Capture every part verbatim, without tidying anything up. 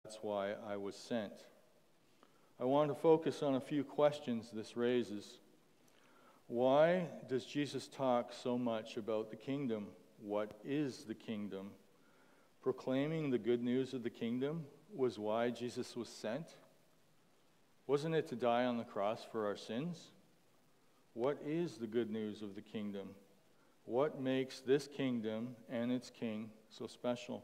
That's why I was sent. I want to focus on a few questions this raises. Why does Jesus talk so much about the kingdom? What is the kingdom? Proclaiming the good news of the kingdom was why Jesus was sent? Wasn't it to die on the cross for our sins? What is the good news of the kingdom? What makes this kingdom and its king so special?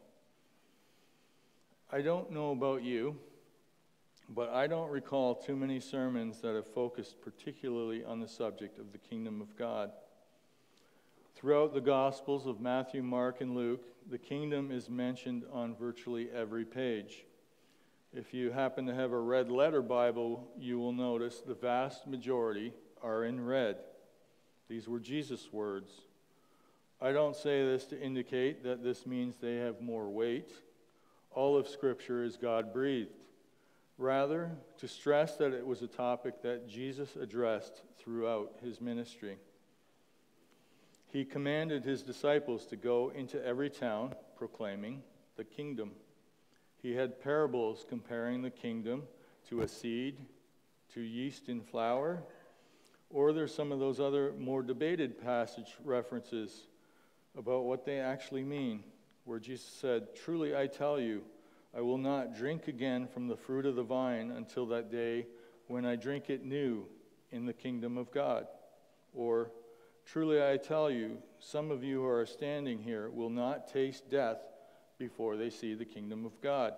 I don't know about you, but I don't recall too many sermons that have focused particularly on the subject of the kingdom of God. Throughout the Gospels of Matthew, Mark, and Luke, the kingdom is mentioned on virtually every page. If you happen to have a red letter Bible, you will notice the vast majority are in red. These were Jesus' words. I don't say this to indicate that this means they have more weight. All of Scripture is God-breathed. Rather, to stress that it was a topic that Jesus addressed throughout his ministry. He commanded his disciples to go into every town proclaiming the kingdom. He had parables comparing the kingdom to a seed, to yeast in flour, or there's some of those other more debated passage references about what they actually mean, where Jesus said, "Truly I tell you, I will not drink again from the fruit of the vine until that day when I drink it new in the kingdom of God." Or, "Truly I tell you, some of you who are standing here will not taste death before they see the kingdom of God."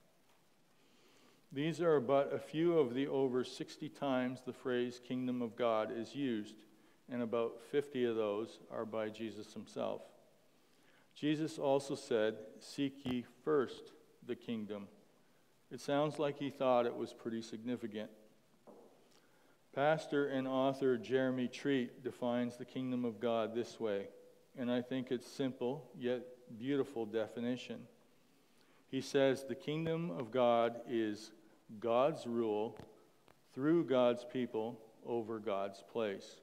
These are but a few of the over sixty times the phrase kingdom of God is used, and about fifty of those are by Jesus himself. Jesus also said, "Seek ye first the kingdom." It sounds like he thought it was pretty significant. Pastor and author Jeremy Treat defines the kingdom of God this way, and I think it's simple yet beautiful definition. He says the kingdom of God is God's rule through God's people over God's place.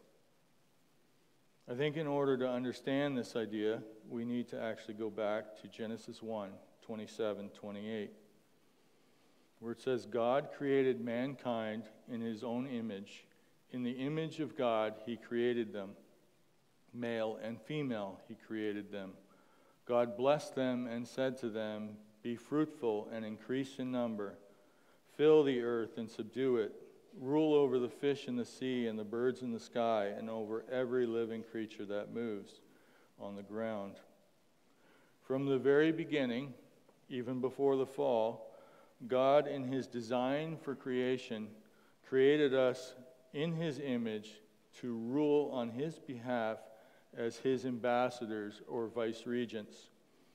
I think in order to understand this idea, we need to actually go back to Genesis one, twenty-seven, twenty-eight, where it says, "God created mankind in his own image. In the image of God he created them. Male and female he created them. God blessed them and said to them, 'Be fruitful and increase in number. Fill the earth and subdue it. Rule over the fish in the sea and the birds in the sky and over every living creature that moves on the ground.'" From the very beginning, even before the fall, God, in his design for creation, created us in his image to rule on his behalf as his ambassadors or vice-regents.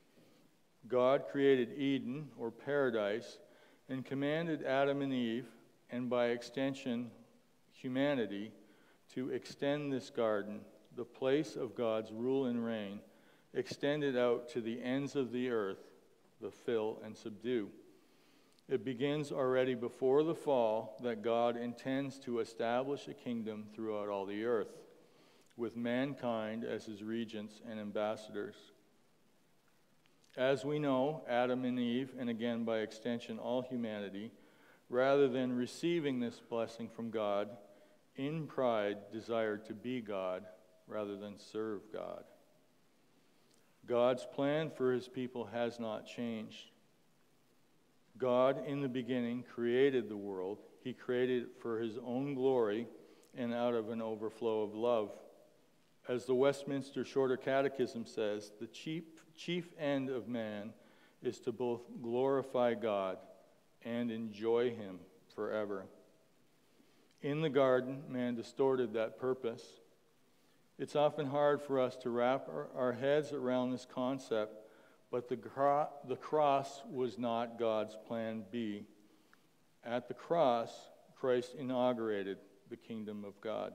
God created Eden, or paradise, and commanded Adam and Eve, and by extension humanity, to extend this garden, the place of God's rule and reign, extended out to the ends of the earth, the fill and subdue. It begins already before the fall that God intends to establish a kingdom throughout all the earth, with mankind as his regents and ambassadors. As we know, Adam and Eve, and again by extension all humanity, rather than receiving this blessing from God, in pride desired to be God rather than serve God. God's plan for his people has not changed. God, in the beginning, created the world. He created it for his own glory and out of an overflow of love. As the Westminster Shorter Catechism says, the chief, chief end of man is to both glorify God and enjoy him forever. In the garden, man distorted that purpose. It's often hard for us to wrap our, our heads around this concept, but the, cro- the cross was not God's plan B. At the cross, Christ inaugurated the kingdom of God.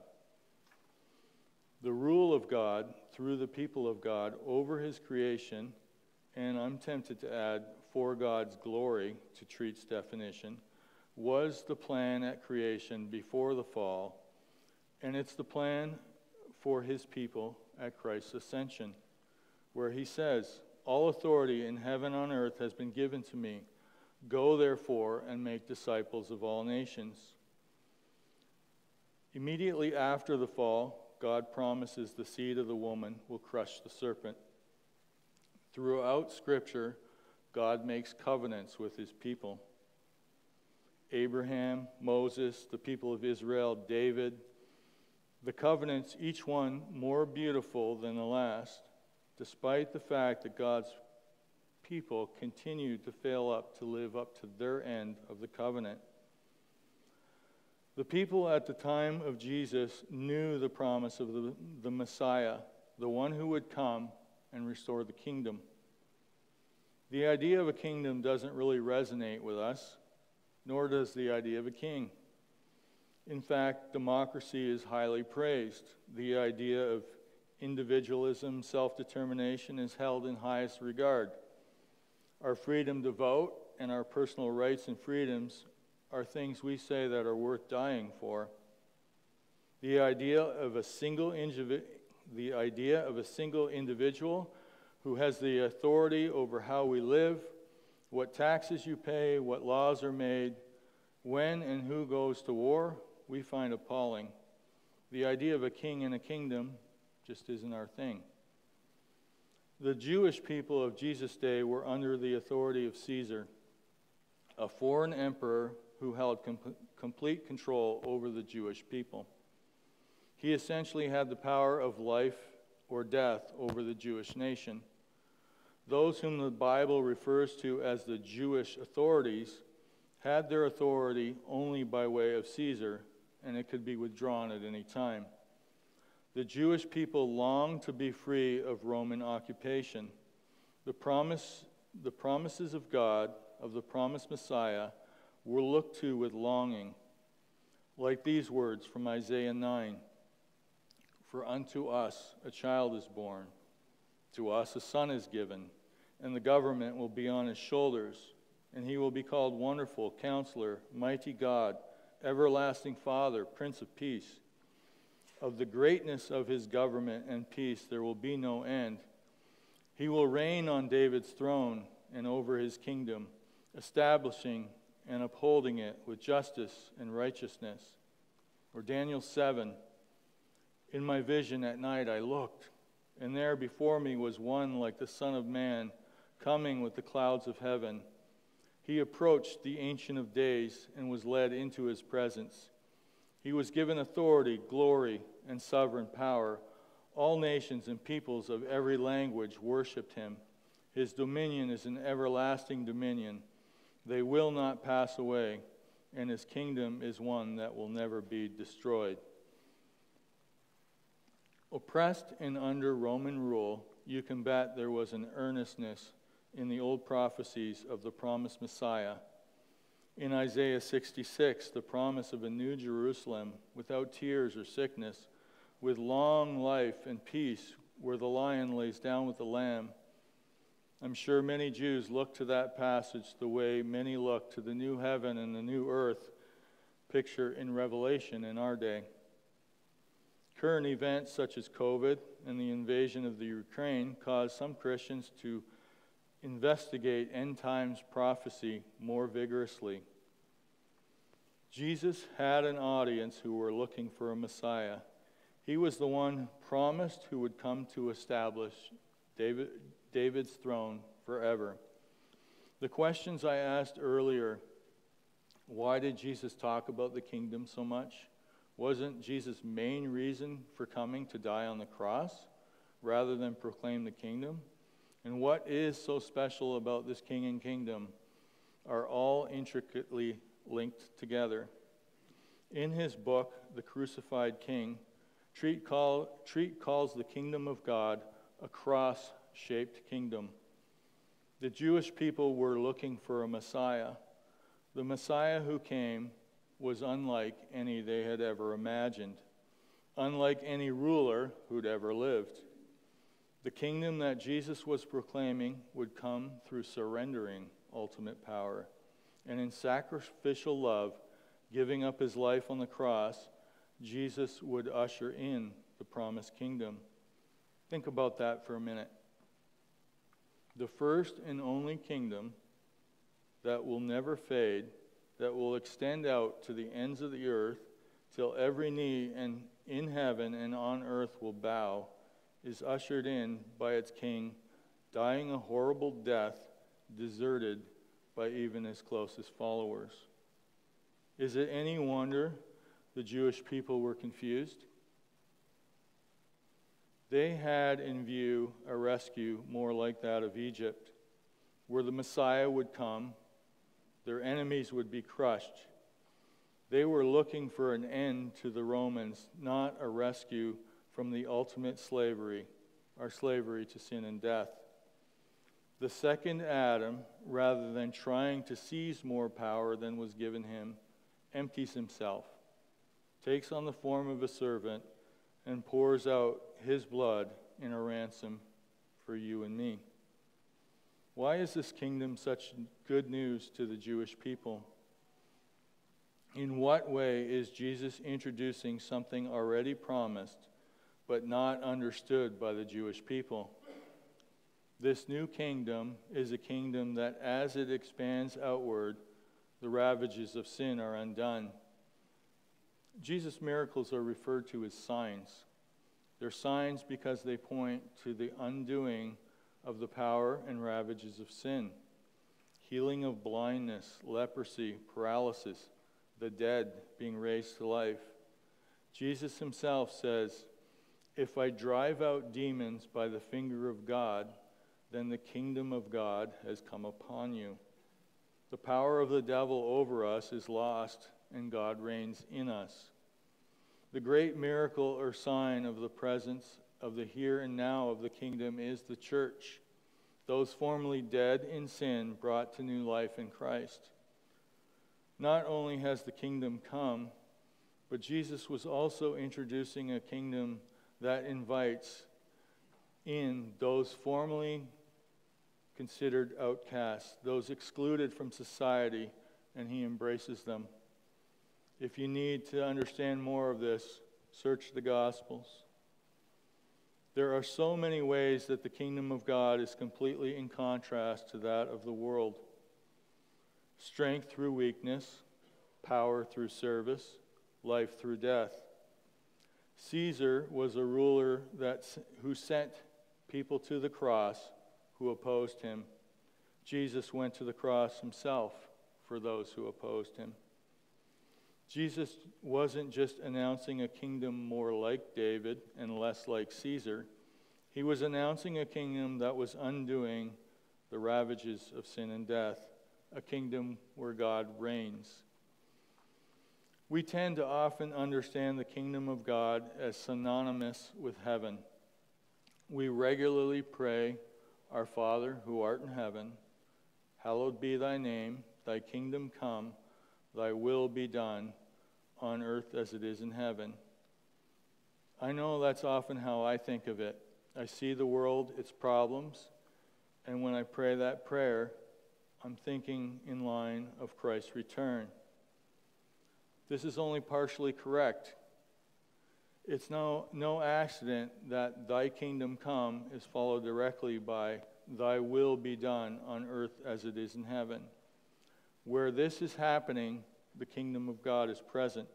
The rule of God through the people of God over his creation, and I'm tempted to add for God's glory to Treat's definition, was the plan at creation before the fall, and it's the plan for his people at Christ's ascension, where he says, "All authority in heaven and on earth has been given to me. Go, therefore, and make disciples of all nations. Immediately after the fall, God promises the seed of the woman will crush the serpent. Throughout Scripture, God makes covenants with his people. Abraham, Moses, the people of Israel, David, the covenants, each one more beautiful than the last, despite the fact that God's people continued to fail up to live up to their end of the covenant. The people at the time of Jesus knew the promise of the, the Messiah, the one who would come and restore the kingdom. The idea of a kingdom doesn't really resonate with us, nor does the idea of a king. In fact, democracy is highly praised. The idea of individualism, self-determination is held in highest regard. Our freedom to vote and our personal rights and freedoms are things we say that are worth dying for. The idea of a single indivi- the idea of a single individual who has the authority over how we live, what taxes you pay, what laws are made, when and who goes to war, we find appalling. The idea of a king and a kingdom just isn't our thing. The Jewish people of Jesus' day were under the authority of Caesar, a foreign emperor who held com- complete control over the Jewish people. He essentially had the power of life or death over the Jewish nation. Those whom the Bible refers to as the Jewish authorities had their authority only by way of Caesar, and it could be withdrawn at any time. The Jewish people longed to be free of Roman occupation. The promise, the promises of God, of the promised Messiah, were looked to with longing. Like these words from Isaiah nine, "For unto us a child is born, to us a son is given, and the government will be on his shoulders, and he will be called Wonderful, Counselor, Mighty God, Everlasting Father, Prince of Peace. Of the greatness of his government and peace there will be no end. He will reign on David's throne and over his kingdom, establishing and upholding it with justice and righteousness." Or Daniel seven, "In my vision at night I looked, and there before me was one like the Son of Man, coming with the clouds of heaven. He approached the Ancient of Days and was led into his presence. He was given authority, glory, and sovereign power. All nations and peoples of every language worshipped him. His dominion is an everlasting dominion. They will not pass away, and his kingdom is one that will never be destroyed." Oppressed and under Roman rule, you can bet there was an earnestness in the old prophecies of the promised Messiah. In Isaiah sixty-six, the promise of a new Jerusalem without tears or sickness, with long life and peace, where the lion lays down with the lamb. I'm sure many Jews look to that passage the way many look to the new heaven and the new earth picture in Revelation in our day. Current events such as COVID and the invasion of the Ukraine cause some Christians to investigate end times prophecy more vigorously. Jesus had an audience who were looking for a Messiah. He was the one promised who would come to establish David, David's throne forever. The questions I asked earlier, why did Jesus talk about the kingdom so much? Wasn't Jesus' main reason for coming to die on the cross rather than proclaim the kingdom? And what is so special about this king and kingdom are all intricately linked together. In his book, The Crucified King, Treat, call, Treat calls the kingdom of God a cross-shaped kingdom. The Jewish people were looking for a Messiah. The Messiah who came was unlike any they had ever imagined, unlike any ruler who'd ever lived. The kingdom that Jesus was proclaiming would come through surrendering ultimate power, and in sacrificial love, giving up his life on the cross, Jesus would usher in the promised kingdom. Think about that for a minute. The first and only kingdom that will never fade, that will extend out to the ends of the earth, till every knee and in heaven and on earth will bow, is ushered in by its king, dying a horrible death, deserted by even his closest followers. Is it any wonder the Jewish people were confused? They had in view a rescue more like that of Egypt, where the Messiah would come, their enemies would be crushed. They were looking for an end to the Romans, not a rescue from the ultimate slavery, our slavery to sin and death. The second Adam, rather than trying to seize more power than was given him, empties himself, takes on the form of a servant, and pours out his blood in a ransom for you and me. Why is this kingdom such good news to the Jewish people? In what way is Jesus introducing something already promised but not understood by the Jewish people? This new kingdom is a kingdom that as it expands outward, the ravages of sin are undone. Jesus' miracles are referred to as signs. They're signs because they point to the undoing of the power and ravages of sin. Healing of blindness, leprosy, paralysis, the dead being raised to life. Jesus himself says, "If I drive out demons by the finger of God, then the kingdom of God has come upon you." The power of the devil over us is lost, and God reigns in us. The great miracle or sign of the presence of the here and now of the kingdom is the church, those formerly dead in sin brought to new life in Christ. Not only has the kingdom come, but Jesus was also introducing a kingdom that invites in those formerly considered outcasts, those excluded from society, and he embraces them. If you need to understand more of this, search the Gospels. There are so many ways that the kingdom of God is completely in contrast to that of the world. Strength through weakness, power through service, life through death. Caesar was a ruler that, who sent people to the cross who opposed him. Jesus went to the cross himself for those who opposed him. Jesus wasn't just announcing a kingdom more like David and less like Caesar. He was announcing a kingdom that was undoing the ravages of sin and death, a kingdom where God reigns. We tend to often understand the kingdom of God as synonymous with heaven. We regularly pray, "Our Father who art in heaven, hallowed be thy name, thy kingdom come, thy will be done on earth as it is in heaven." I know that's often how I think of it. I see the world, its problems, and when I pray that prayer, I'm thinking in line of Christ's return. This is only partially correct. It's no, no accident that thy kingdom come is followed directly by thy will be done on earth as it is in heaven. Where this is happening, the kingdom of God is present.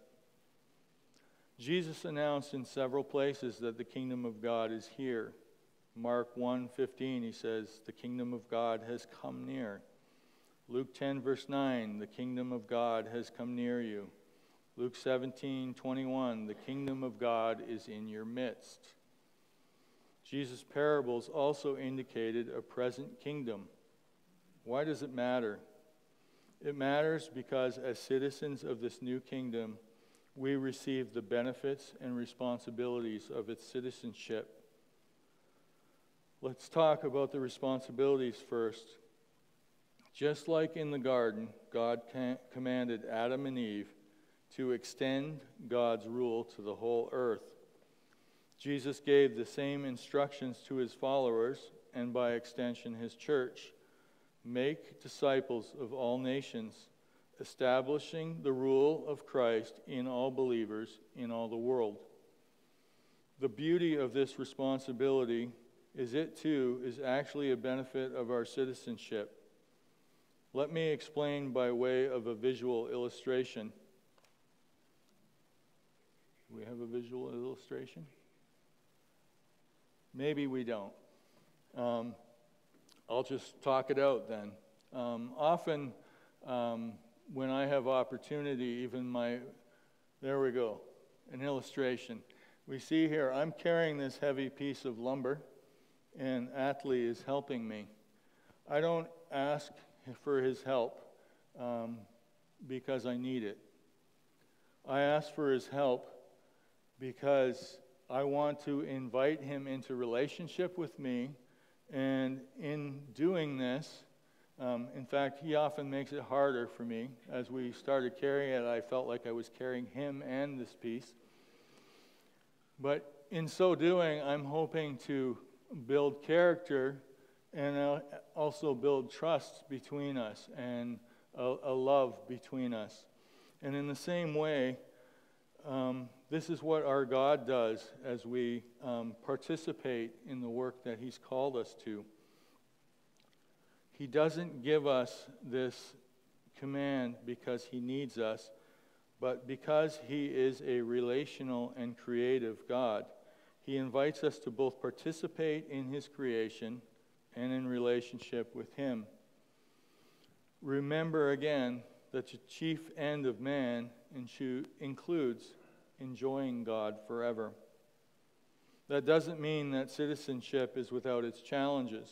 Jesus announced in several places that the kingdom of God is here. Mark one fifteen, he says, "The kingdom of God has come near." Luke ten, verse nine, "The kingdom of God has come near you." Luke seventeen twenty-one, "The kingdom of God is in your midst." Jesus' parables also indicated a present kingdom. Why does it matter? It matters because as citizens of this new kingdom, we receive the benefits and responsibilities of its citizenship. Let's talk about the responsibilities first. Just like in the garden, God commanded Adam and Eve to extend God's rule to the whole earth. Jesus gave the same instructions to his followers, and by extension his church. Make disciples of all nations, establishing the rule of Christ in all believers in all the world. The beauty of this responsibility is it too is actually a benefit of our citizenship. Let me explain by way of a visual illustration. Do we have a visual illustration? Maybe we don't. Um, I'll just talk it out then. Um, often, um, when I have opportunity, even my, there we go, an illustration. We see here, I'm carrying this heavy piece of lumber, and Atlee is helping me. I don't ask for his help um, because I need it. I ask for his help because I want to invite him into relationship with me, and in doing this, um, in fact, he often makes it harder for me. As we started carrying it, I felt like I was carrying him and this piece. But in so doing, I'm hoping to build character and also build trust between us and a, a love between us. And in the same way, um, this is what our God does as we um, participate in the work that He's called us to. He doesn't give us this command because He needs us, but because He is a relational and creative God. He invites us to both participate in His creation and in relationship with Him. Remember again that the chief end of man includes enjoying God forever. That doesn't mean that citizenship is without its challenges.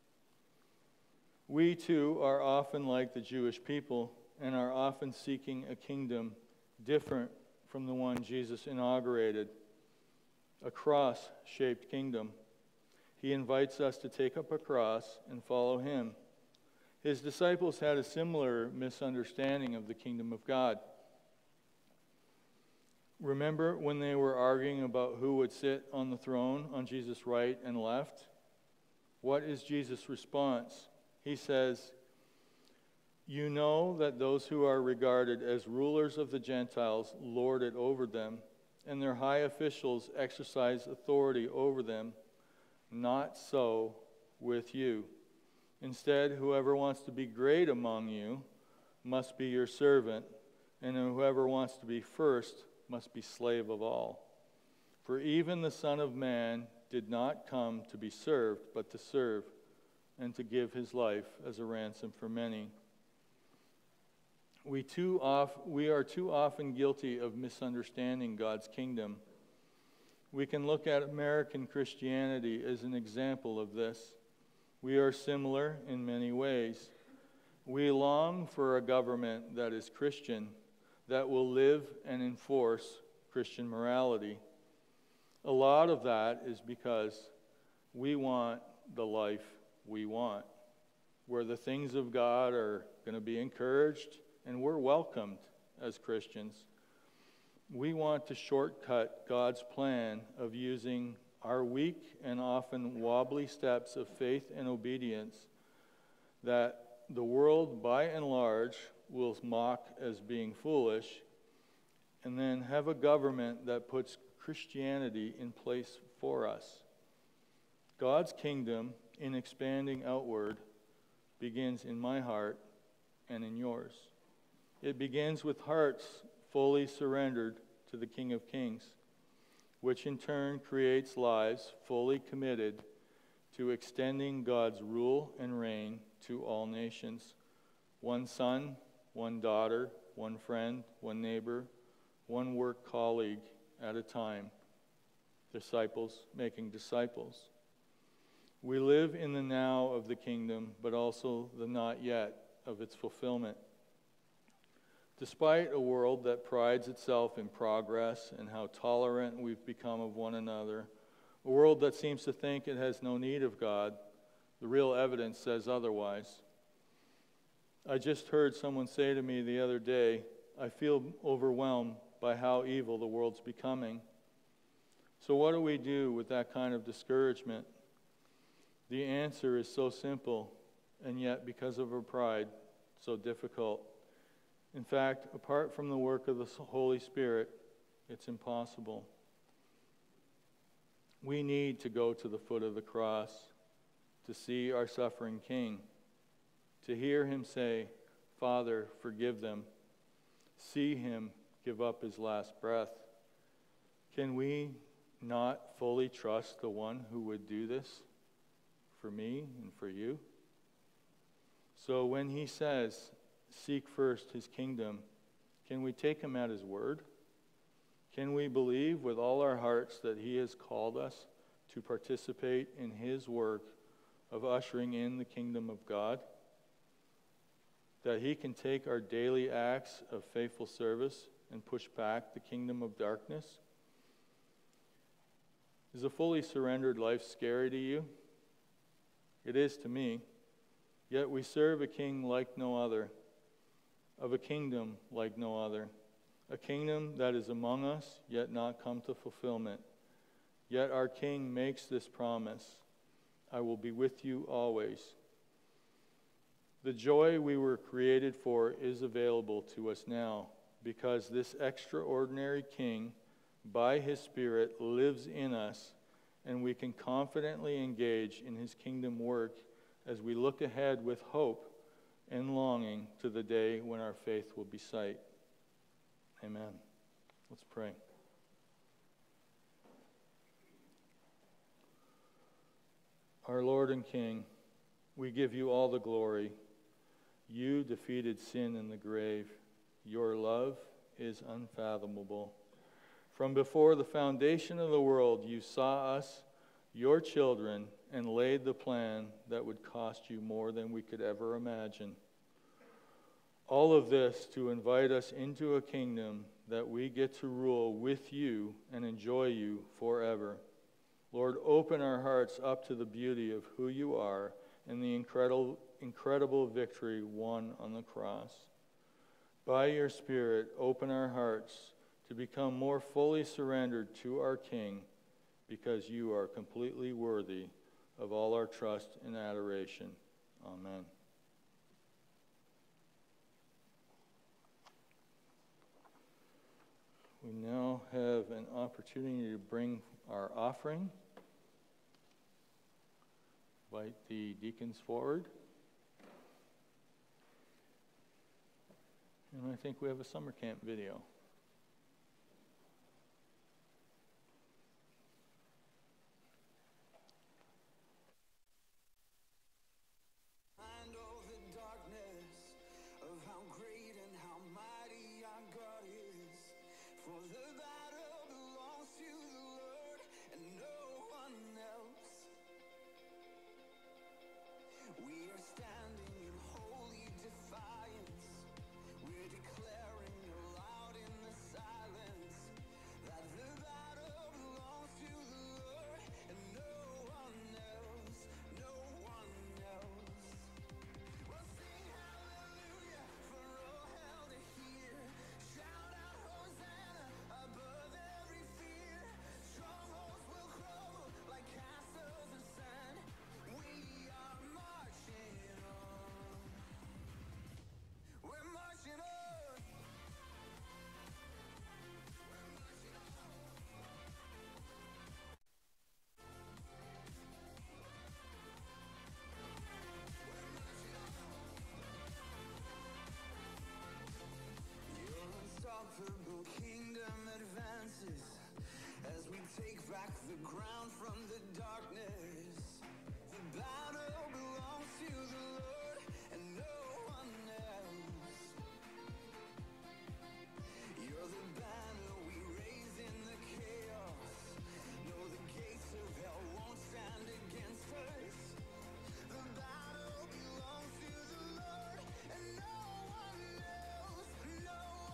We too are often like the Jewish people and are often seeking a kingdom different from the one Jesus inaugurated, a cross-shaped kingdom. He invites us to take up a cross and follow Him. His disciples had a similar misunderstanding of the kingdom of God. Remember when they were arguing about who would sit on the throne on Jesus' right and left? What is Jesus' response? He says, "You know that those who are regarded as rulers of the Gentiles lord it over them, and their high officials exercise authority over them. Not so with you. Instead, whoever wants to be great among you must be your servant, and whoever wants to be first must be slave of all. For even the Son of Man did not come to be served, but to serve, and to give His life as a ransom for many." We too oft, we are too often guilty of misunderstanding God's kingdom. We can look at American Christianity as an example of this. We are similar in many ways. We long for a government that is Christian, that will live and enforce Christian morality. A lot of that is because we want the life we want, where the things of God are going to be encouraged and we're welcomed as Christians. We want to shortcut God's plan of using our weak and often wobbly steps of faith and obedience that the world by and large will mock as being foolish, and then have a government that puts Christianity in place for us. God's kingdom, in expanding outward, begins in my heart and in yours. It begins with hearts fully surrendered to the King of Kings, which in turn creates lives fully committed to extending God's rule and reign to all nations. One son, one daughter, one friend, one neighbor, one work colleague at a time. Disciples making disciples. We live in the now of the kingdom, but also the not yet of its fulfillment. Despite a world that prides itself in progress and how tolerant we've become of one another, a world that seems to think it has no need of God, the real evidence says otherwise. I just heard someone say to me the other day, I feel overwhelmed by how evil the world's becoming. So what do we do with that kind of discouragement? The answer is so simple, and yet because of our pride, so difficult. In fact, apart from the work of the Holy Spirit, it's impossible. We need to go to the foot of the cross to see our suffering King, to hear Him say, Father, forgive them. See him give up his last breath. Can we not fully trust the one who would do this for me and for you? So when he says, seek first his kingdom, can we take him at his word? Can we believe with all our hearts that he has called us to participate in his work of ushering in the kingdom of God? That he can take our daily acts of faithful service and push back the kingdom of darkness? Is a fully surrendered life scary to you? It is to me. Yet we serve a king like no other, of a kingdom like no other, a kingdom that is among us, yet not come to fulfillment. Yet our king makes this promise, I will be with you always. The joy we were created for is available to us now, because this extraordinary king, by his Spirit, lives in us, and we can confidently engage in his kingdom work as we look ahead with hope and longing to the day when our faith will be sight. Amen. Let's pray. Our Lord and King, we give you all the glory. You defeated sin in the grave. Your love is unfathomable. From before the foundation of the world, you saw us, your children, and laid the plan that would cost you more than we could ever imagine. All of this to invite us into a kingdom that we get to rule with you and enjoy you forever. Lord, open our hearts up to the beauty of who you are and the incredible, incredible victory won on the cross. By your Spirit, open our hearts to become more fully surrendered to our King, because you are completely worthy of all our trust and adoration. Amen. We now have an opportunity to bring our offering. Invite the deacons forward. And I think we have a summer camp video.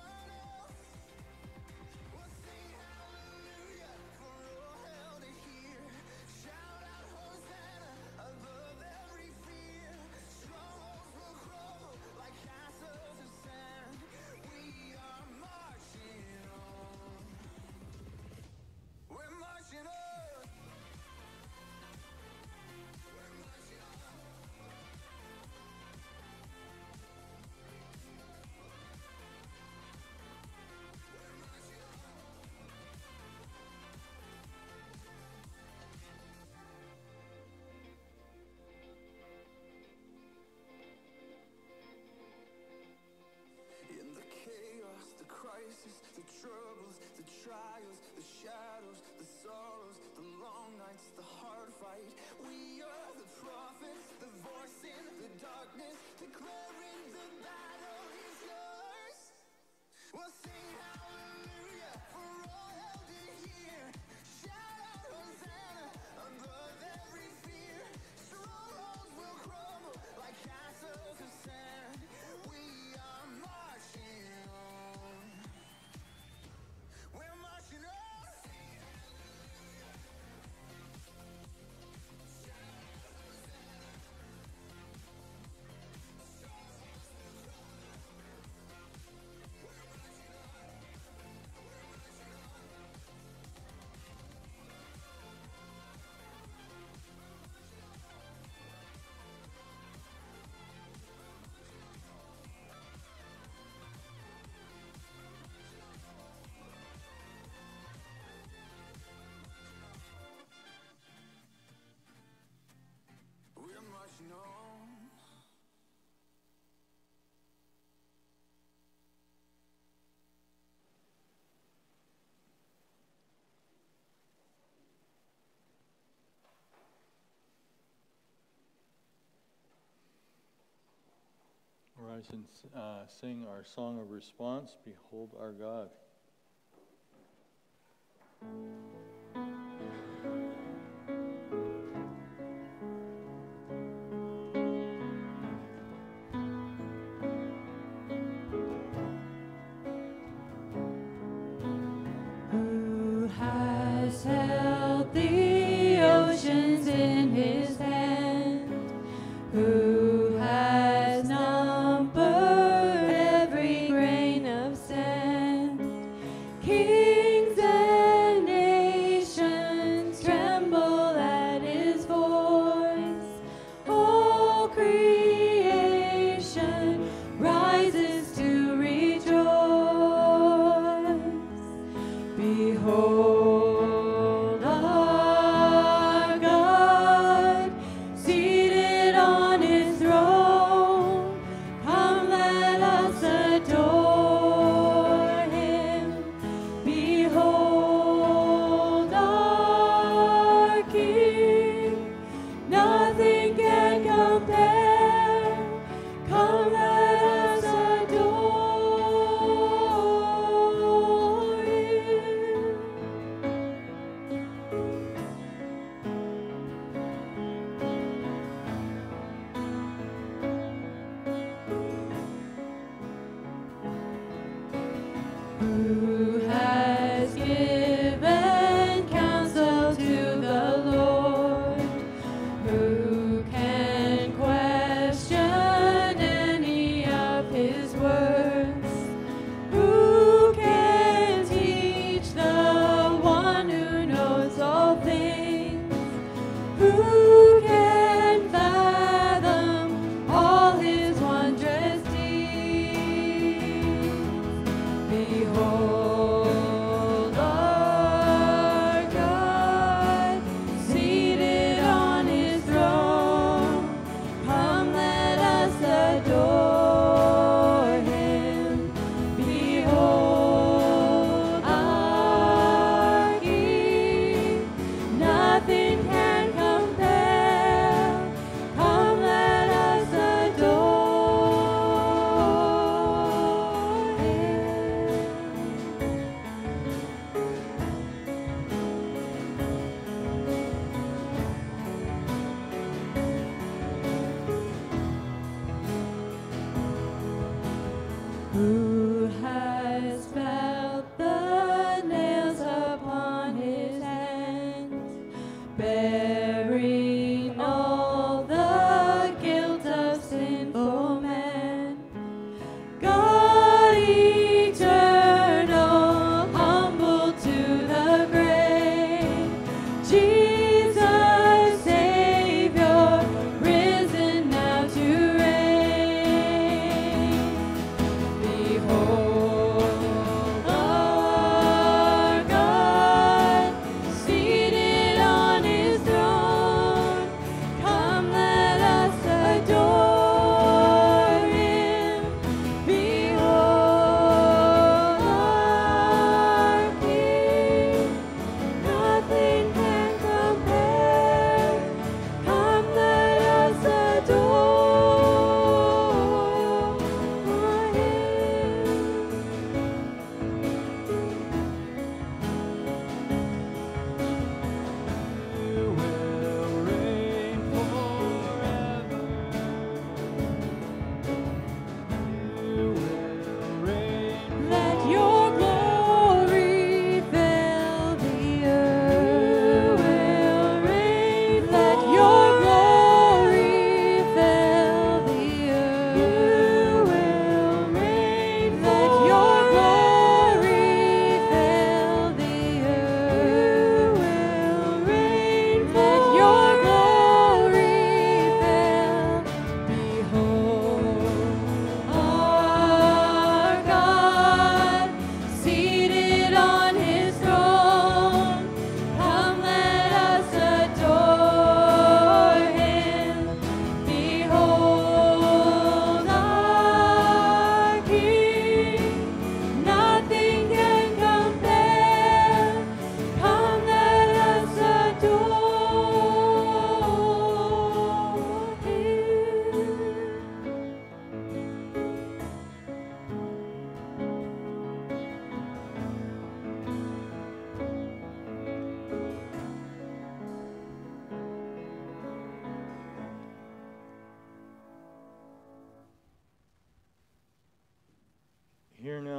Here faces, the troubles, the trials, the shadows, the sorrows, the long nights, the hard fight. We are the prophets, the voice in the darkness, declaring the battle is yours. We'll sing hallelujah for all held in here. Shout out Hosanna above every fear. Strongholds will crumble like castles of sand. We are marching on. We're marching on. We're marching on. Rise and uh, sing our song of response, Behold Our God. Who has held the oceans in his hand? Who has numbered every grain of sand? Kings and nations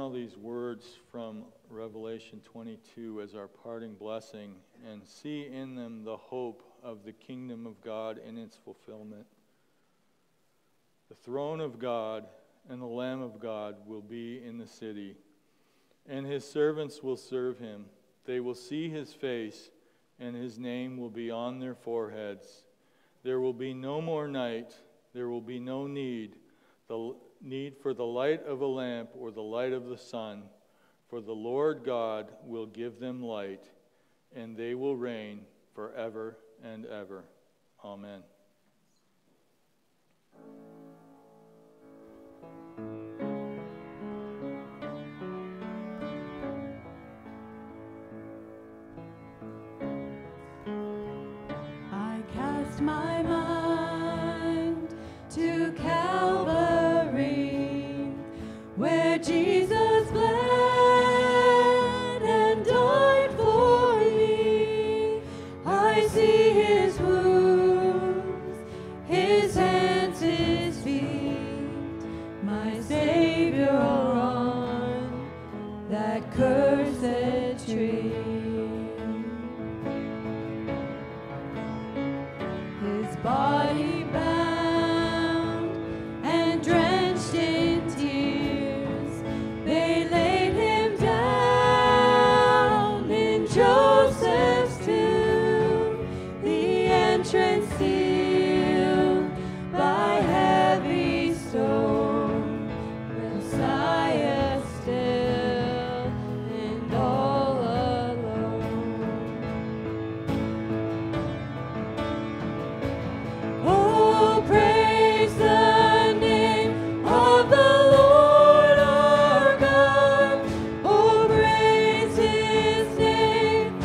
now these words from Revelation twenty-two as our parting blessing and see in them the hope of the kingdom of God in its fulfillment. The throne of God and the Lamb of God will be in the city, and his servants will serve him. They will see his face, and his name will be on their foreheads. There will be no more night. There will be no need, the need for the light of a lamp or the light of the sun, for the Lord God will give them light, and they will reign forever and ever. Amen. I cast my mind to Calvary, where Jesus bled and died for me. I see his wounds, his hands, his feet, my Savior on that cursed tree. His body bound and drenched in tears, they laid him down in Joseph's tomb, the entrance sealed by heavy stone. Messiah still and all alone. Oh, praise the name of the Lord our God. Oh, praise his name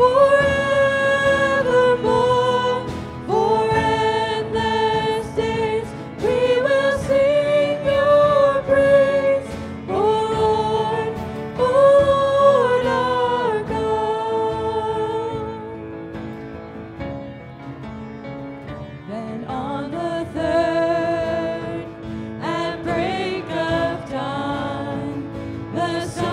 forevermore. For endless days we will sing your praise, O Lord, O Lord our God. Then on the third, at break of dawn, the sun